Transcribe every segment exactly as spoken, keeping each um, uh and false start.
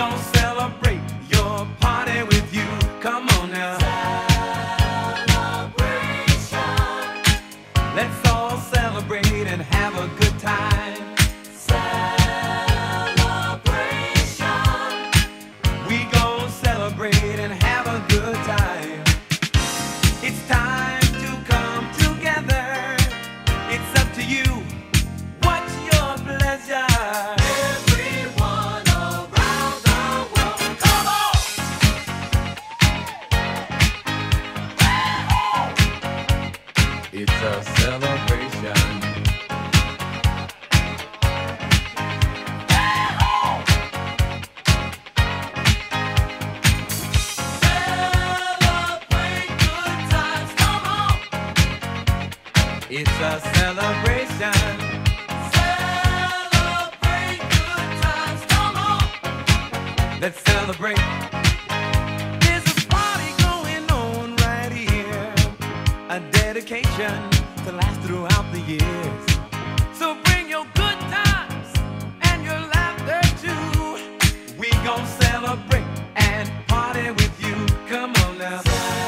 gon' celebrate your party with you. Come on now. Celebration. Let's all celebrate and have a good time. Celebration. We gon' celebrate and have a good time. It's time to come together. It's up to you. What's your pleasure? Everyone around the world, come on! It's a celebration. Celebrate good times, come on! It's a celebration. Celebrate good times, come on! Let's celebrate. There's a party going on right here, a dedication to last throughout the years. So bring your good times and your laughter too. We gon' celebrate and party with you. Come on now.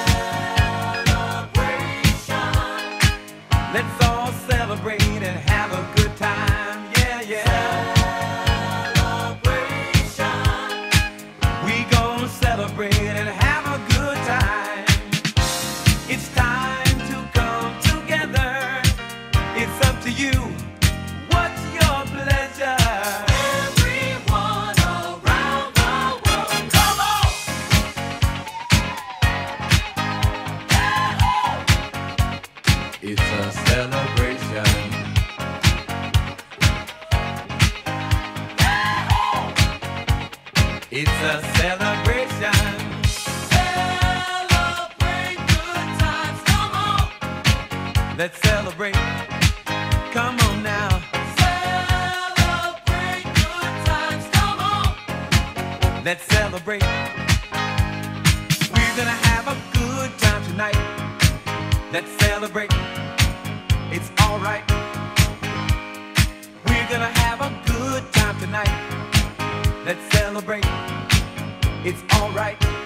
Celebration. Let's all celebrate and have a good time. Yeah, yeah. Celebration. We gon' celebrate and have a good time. It's time to come together. It's up to you. What's your pleasure? Everyone around the world, come on! It's a celebration. It's a celebration. Celebrate good times, come on! Let's celebrate. Come on now. Celebrate good times, come on! Let's celebrate. We're gonna have a good time tonight. Let's celebrate. It's alright. We're gonna have a good time tonight. Let's celebrate. It's alright.